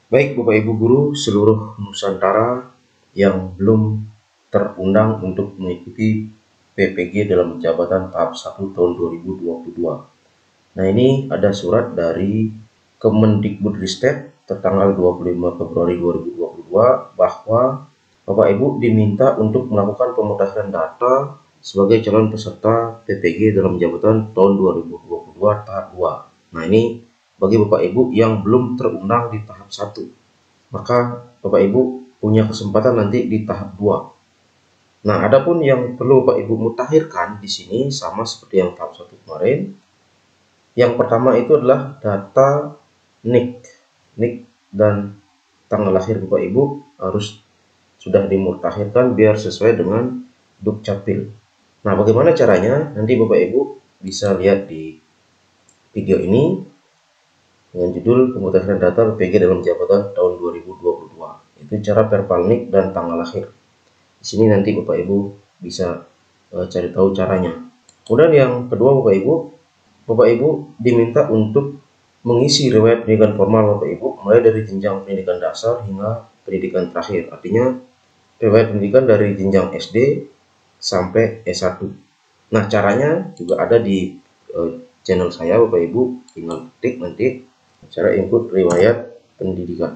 Baik Bapak Ibu guru seluruh Nusantara yang belum terundang untuk mengikuti PPG dalam jabatan tahap 1 tahun 2022. Nah, ini ada surat dari Kemendikbudristek tertanggal 25 Februari 2022 bahwa Bapak Ibu diminta untuk melakukan pemutahiran data sebagai calon peserta PPG dalam jabatan tahun 2022 tahap 2. Nah, ini bagi Bapak Ibu yang belum terundang di tahap 1, maka Bapak Ibu punya kesempatan nanti di tahap 2. Nah, adapun yang perlu Bapak Ibu mutakhirkan di sini sama seperti yang tahap 1 kemarin. Yang pertama itu adalah data NIK dan tanggal lahir Bapak Ibu harus sudah dimutakhirkan biar sesuai dengan Dukcapil. Nah, bagaimana caranya? Nanti Bapak Ibu bisa lihat di video ini dengan judul pemutakhiran data PPG dalam jabatan tahun 2022. Itu cara verbal NIK dan tanggal lahir. Di sini nanti Bapak Ibu bisa cari tahu caranya. Kemudian yang kedua Bapak Ibu diminta untuk mengisi riwayat pendidikan formal Bapak Ibu mulai dari jenjang pendidikan dasar hingga pendidikan terakhir. Artinya riwayat pendidikan dari jenjang SD sampai S1. Nah, caranya juga ada di channel saya Bapak Ibu, tinggal ketik nanti cara input riwayat pendidikan.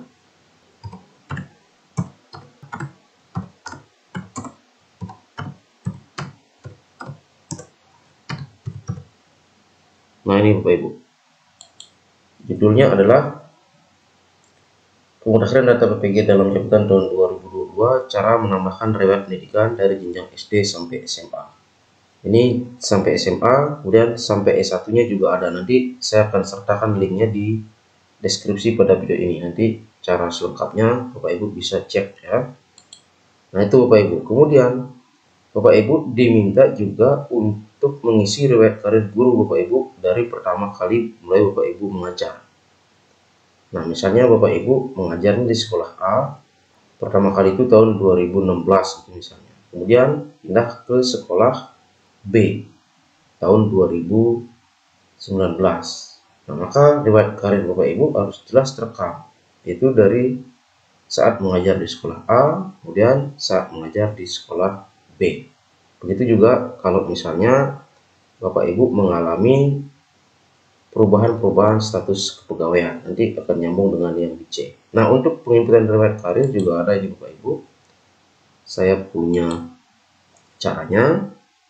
Nah, ini Bapak Ibu. Judulnya adalah pemutakhiran data PPG dalam jabatan tahun 2022, cara menambahkan riwayat pendidikan dari jenjang SD sampai SMA. Ini sampai SMA, kemudian sampai S1-nya juga ada. Nanti saya akan sertakan linknya di deskripsi pada video ini. Nanti cara selengkapnya Bapak Ibu bisa cek ya. Nah, itu Bapak Ibu. Kemudian Bapak Ibu diminta juga untuk mengisi riwayat karir guru Bapak Ibu dari pertama kali mulai Bapak Ibu mengajar. Nah, misalnya Bapak Ibu mengajarnya di sekolah A, pertama kali itu tahun 2016 misalnya. Kemudian pindah ke sekolah B tahun 2019. Nah, maka riwayat karir Bapak Ibu harus jelas terekam, yaitu dari saat mengajar di sekolah A, kemudian saat mengajar di sekolah B. Begitu juga kalau misalnya Bapak Ibu mengalami perubahan status kepegawaian, nanti akan nyambung dengan yang di C. Nah, untuk penginputan riwayat karir juga ada di Bapak Ibu. Saya punya caranya.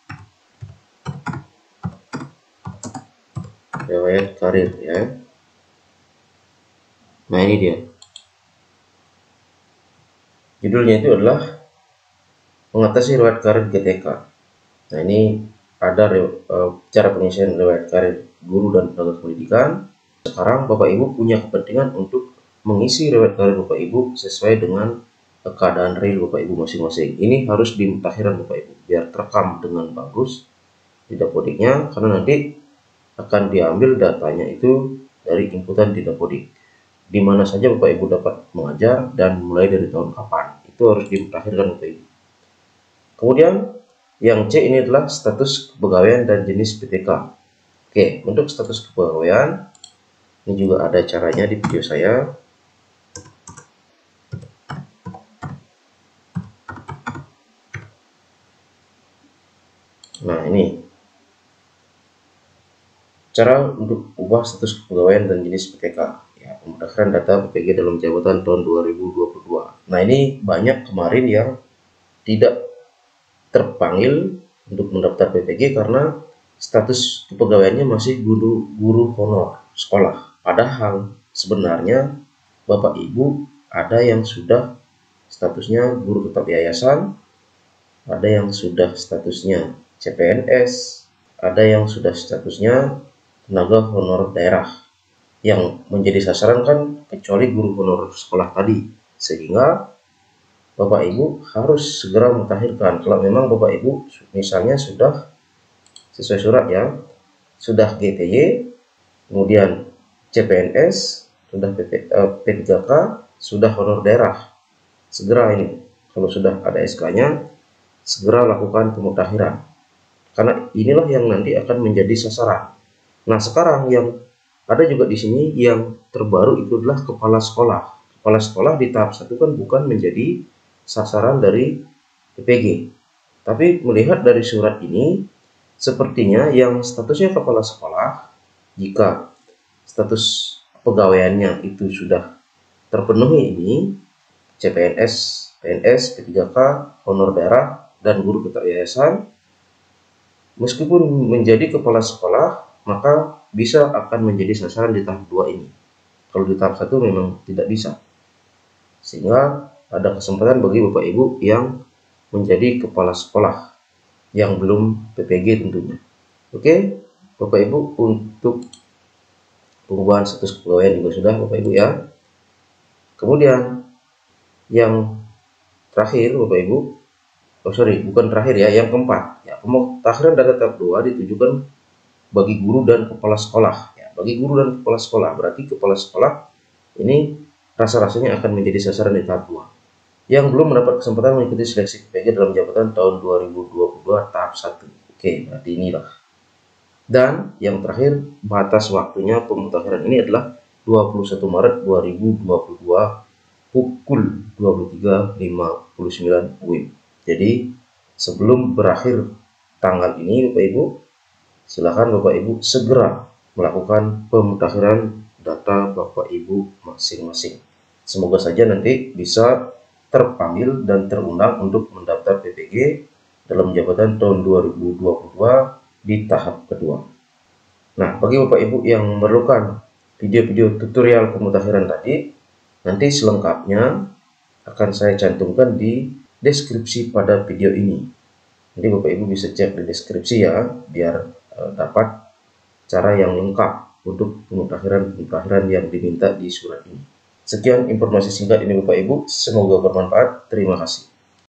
Riwayat karir ya. Nah, ini dia. Judulnya itu adalah mengatasi riwayat karir GTK. Nah, ini ada cara pengisian riwayat karir guru dan tenaga pendidikan. Sekarang Bapak Ibu punya kepentingan untuk mengisi riwayat karir Bapak Ibu sesuai dengan keadaan real Bapak Ibu masing-masing. Ini harus dimutakhirkan Bapak Ibu biar terekam dengan bagus di dapodiknya, karena nanti akan diambil datanya itu dari inputan di dapodik. Di mana saja Bapak Ibu dapat mengajar dan mulai dari tahun kapan. Itu harus dimutakhirkan Bapak Ibu. Kemudian yang C ini adalah status kepegawaian dan jenis PTK. Oke, untuk status kepegawaian ini juga ada caranya di video saya. Nah, ini cara untuk ubah status kepegawaian dan jenis PTK ya, pemutakhiran data PPG dalam jabatan tahun 2022. Nah, ini banyak kemarin yang tidak terpanggil untuk mendaftar PPG karena status kepegawaiannya masih guru honor sekolah. Padahal sebenarnya Bapak Ibu ada yang sudah statusnya guru tetap yayasan, ada yang sudah statusnya CPNS, ada yang sudah statusnya tenaga honor daerah. Yang menjadi sasaran kan kecuali guru honor sekolah tadi, sehingga Bapak Ibu harus segera mutakhirkan. Kalau memang Bapak Ibu misalnya sudah sesuai surat ya, sudah GTY, kemudian CPNS, sudah P3K, sudah honor daerah, segera ini kalau sudah ada SK-nya segera lakukan pemutakhiran, karena inilah yang nanti akan menjadi sasaran. Nah, sekarang yang ada juga di sini yang terbaru itu adalah kepala sekolah. kepala sekolah di tahap 1 kan bukan menjadi sasaran dari PPG. Tapi melihat dari surat ini, sepertinya yang statusnya kepala sekolah, jika status pegawaiannya itu sudah terpenuhi ini, CPNS, PNS, P3K, honor daerah, dan guru ketua yayasan, meskipun menjadi kepala sekolah, maka bisa akan menjadi sasaran di tahap 2 ini. Kalau di tahap 1 memang tidak bisa. Sehingga ada kesempatan bagi Bapak Ibu yang menjadi kepala sekolah yang belum PPG tentunya. Oke, Bapak Ibu, untuk pengubahan status kepegawaian juga sudah Bapak Ibu ya. Kemudian yang terakhir Bapak Ibu, bukan terakhir ya, yang keempat ya, pemutakhiran data tahap 2 ditujukan bagi guru dan kepala sekolah ya. Bagi guru dan kepala sekolah berarti kepala sekolah ini rasa-rasanya akan menjadi sasaran di tahap 2 yang belum mendapat kesempatan mengikuti seleksi PPG dalam jabatan tahun 2022 tahap 1. Oke, berarti inilah. Dan yang terakhir, batas waktunya pemutakhiran ini adalah 21 Maret 2022 pukul 23.59 WIB. Jadi sebelum berakhir tanggal ini Bapak Ibu, silakan Bapak Ibu segera melakukan pemutakhiran data Bapak Ibu masing-masing. Semoga saja nanti bisa terpanggil dan terundang untuk mendaftar PPG dalam jabatan tahun 2022 di tahap kedua. Nah, bagi Bapak Ibu yang memerlukan video-video tutorial pemutakhiran tadi, nanti selengkapnya akan saya cantumkan di deskripsi pada video ini. Jadi Bapak Ibu bisa cek di deskripsi ya, biar dapat cara yang lengkap untuk pemutakhiran yang diminta di surat ini. Sekian informasi singkat ini Bapak Ibu, semoga bermanfaat. Terima kasih.